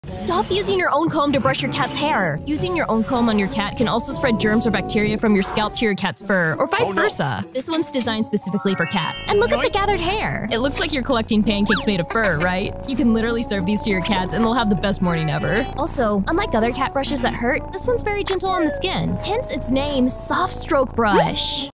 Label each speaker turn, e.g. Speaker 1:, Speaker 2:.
Speaker 1: Stop using your own comb to brush your cat's hair. Using your own comb on your cat can also spread germs or bacteria from your scalp to your cat's fur, or vice versa. This one's designed specifically for cats. And look at the gathered hair. It looks like you're collecting pancakes made of fur, right? You can literally serve these to your cats and they'll have the best morning ever. Also, unlike other cat brushes that hurt, this one's very gentle on the skin. Hence its name, Soft Stroke Brush.